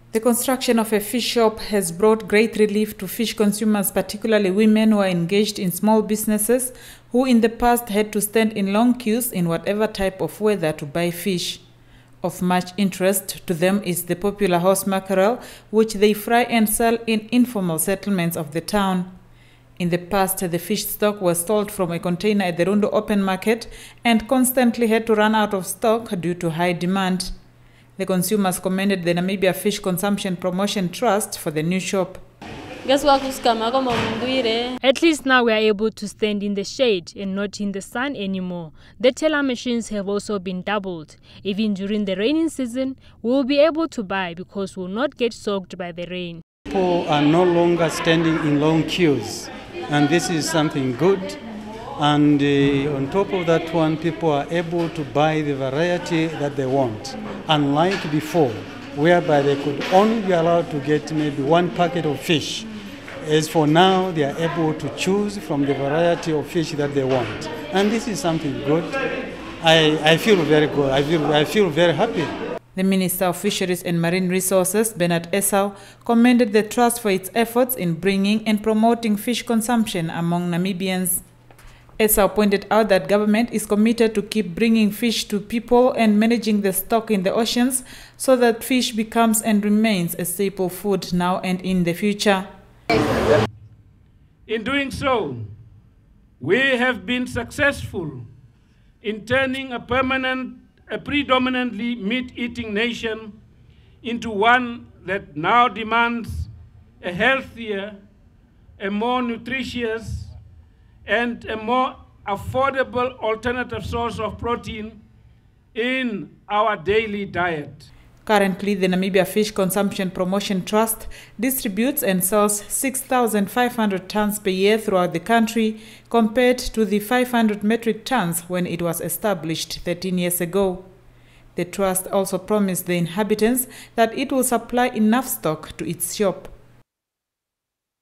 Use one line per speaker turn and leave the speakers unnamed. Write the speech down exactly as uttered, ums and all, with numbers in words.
The construction of a fish shop has brought great relief to fish consumers, particularly women who are engaged in small businesses, who in the past had to stand in long queues in whatever type of weather to buy fish. Of much interest to them is the popular horse mackerel, which they fry and sell in informal settlements of the town. In the past, the fish stock was sold from a container at the Rundu Open Market and constantly had to run out of stock due to high demand. The consumers commended the Namibia Fish Consumption Promotion Trust for the new shop.
At least now we are able to stand in the shade and not in the sun anymore. The teller machines have also been doubled. Even during the raining season, we will be able to buy because we will not get soaked by the rain.
People are no longer standing in long queues, and this is something good. And uh, on top of that one, people are able to buy the variety that they want, unlike before, whereby they could only be allowed to get maybe one packet of fish. As for now, they are able to choose from the variety of fish that they want. And this is something good. I, I feel very good. I feel, I feel very happy.
The Minister of Fisheries and Marine Resources, Bernard Esau, commended the Trust for its efforts in bringing and promoting fish consumption among Namibians. Esau pointed out that government is committed to keep bringing fish to people and managing the stock in the oceans so that fish becomes and remains a staple food now and in the future.
In doing so, we have been successful in turning a permanent, a predominantly meat-eating nation into one that now demands a healthier, a more nutritious, and a more affordable alternative source of protein in our daily diet.
Currently, the Namibia Fish Consumption Promotion Trust distributes and sells six thousand five hundred tons per year throughout the country, compared to the five hundred metric tons when it was established thirteen years ago. The trust also promised the inhabitants that it will supply enough stock to its shop.